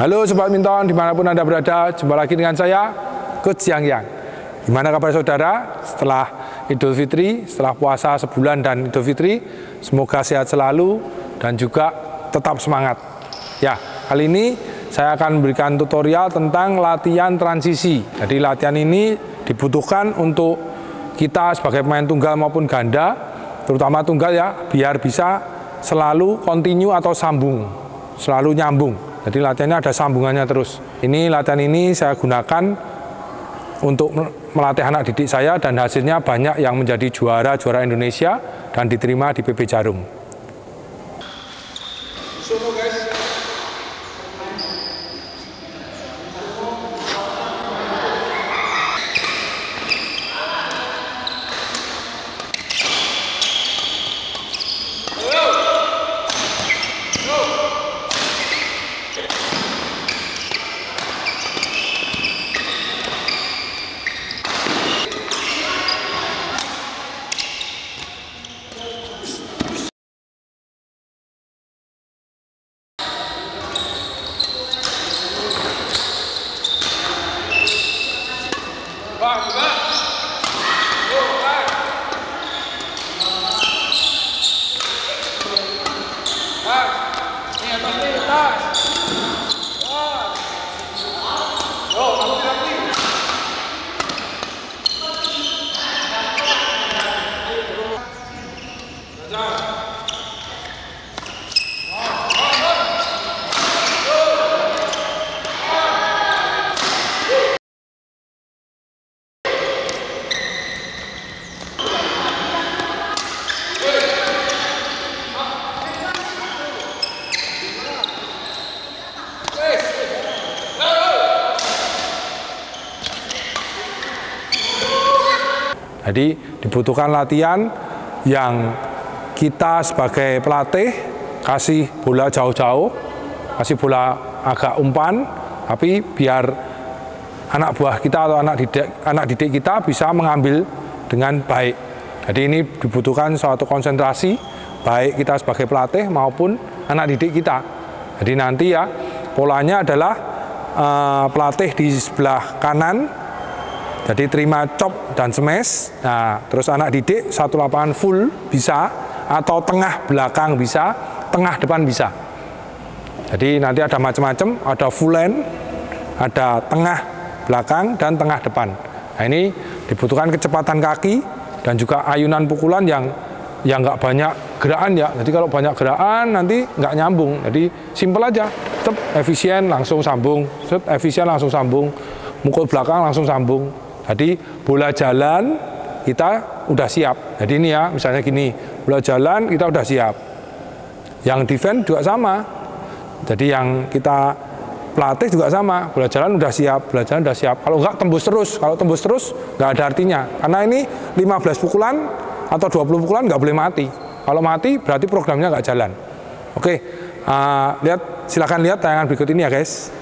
Halo Sobat Badminton, dimanapun Anda berada, jumpa lagi dengan saya, Coach Yang Yang. Gimana kabar saudara? Setelah Idul Fitri, setelah puasa sebulan dan Idul Fitri, semoga sehat selalu dan juga tetap semangat. Ya, kali ini saya akan memberikan tutorial tentang latihan transisi. Jadi latihan ini dibutuhkan untuk kita sebagai pemain tunggal maupun ganda, terutama tunggal ya, biar bisa selalu continue atau sambung, selalu nyambung. Jadi latihannya ada sambungannya terus. Ini latihan ini saya gunakan untuk melatih anak didik saya dan hasilnya banyak yang menjadi juara Indonesia dan diterima di PB Jarum. Jadi dibutuhkan latihan yang kita sebagai pelatih kasih bola jauh-jauh, kasih bola agak umpan, tapi biar anak buah kita atau anak didik kita bisa mengambil dengan baik. Jadi ini dibutuhkan suatu konsentrasi baik kita sebagai pelatih maupun anak didik kita. Jadi nanti ya polanya adalah pelatih di sebelah kanan. Jadi terima chop dan smash, nah terus anak didik satu lapangan full bisa, atau tengah belakang bisa, tengah depan bisa. Jadi nanti ada macam-macam, ada full lane, ada tengah belakang dan tengah depan. Nah ini dibutuhkan kecepatan kaki dan juga ayunan pukulan yang nggak banyak gerakan ya. Jadi kalau banyak gerakan nanti nggak nyambung. Jadi simple aja, cep, efisien langsung sambung, cep, efisien langsung sambung, mukul belakang langsung sambung. Jadi bola jalan kita udah siap. Jadi ini ya, misalnya gini, bola jalan kita udah siap. Yang defense juga sama. Jadi yang kita pelatih juga sama. Bola jalan udah siap, bola jalan udah siap. Kalau enggak tembus terus, kalau tembus terus nggak ada artinya. Karena ini 15 pukulan atau 20 pukulan nggak boleh mati. Kalau mati berarti programnya nggak jalan. Oke, silakan lihat tayangan berikut ini ya guys.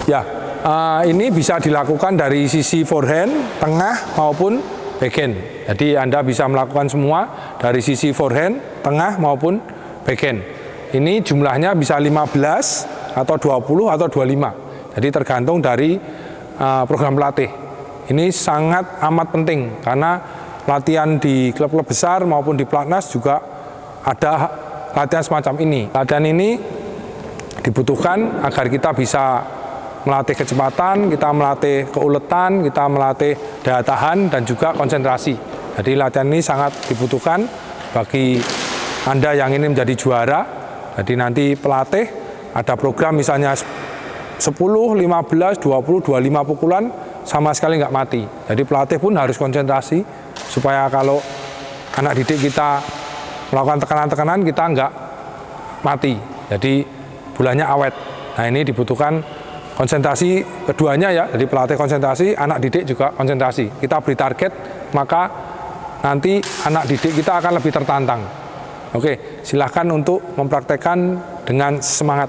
Ya, ini bisa dilakukan dari sisi forehand, tengah maupun backhand. Jadi Anda bisa melakukan semua dari sisi forehand, tengah maupun backhand. Ini jumlahnya bisa 15 atau 20 atau 25. Jadi tergantung dari program pelatih. Ini sangat amat penting karena latihan di klub-klub besar maupun di pelatnas juga ada latihan semacam ini. Latihan ini dibutuhkan agar kita bisa melatih kecepatan, kita melatih keuletan, kita melatih daya tahan dan juga konsentrasi. Jadi latihan ini sangat dibutuhkan bagi Anda yang ingin menjadi juara. Jadi nanti pelatih ada program misalnya 10, 15, 20, 25 pukulan sama sekali nggak mati. Jadi pelatih pun harus konsentrasi supaya kalau anak didik kita melakukan tekanan-tekanan kita nggak mati. Jadi bulannya awet. Nah ini dibutuhkan konsentrasi keduanya ya, jadi pelatih konsentrasi, anak didik juga konsentrasi. Kita beri target, maka nanti anak didik kita akan lebih tertantang. Oke, silahkan untuk mempraktekkan dengan semangat.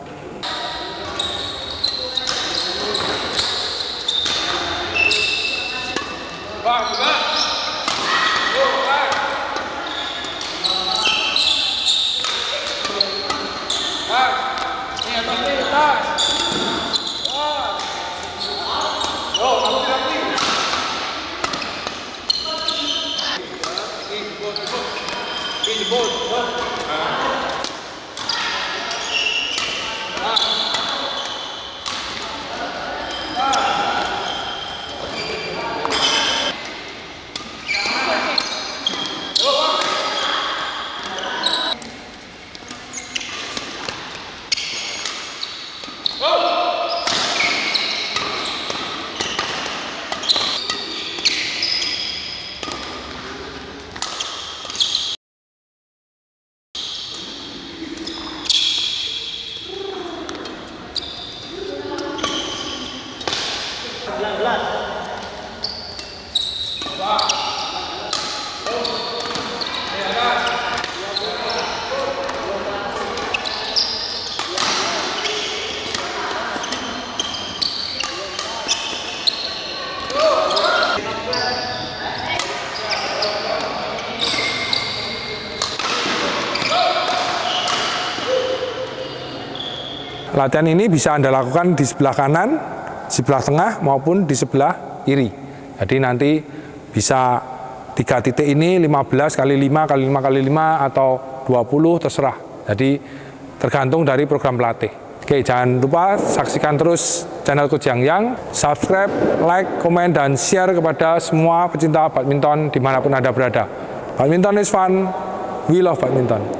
Latihan ini bisa Anda lakukan di sebelah kanan, sebelah tengah maupun di sebelah kiri. Jadi nanti bisa 3 titik ini 15 kali 5 kali 5 kali 5 atau 20 terserah. Jadi tergantung dari program pelatih. Oke, jangan lupa saksikan terus channel Coach Yang Yang, subscribe, like, komen, dan share kepada semua pecinta badminton dimanapun Anda berada. Badminton is fun, we love badminton.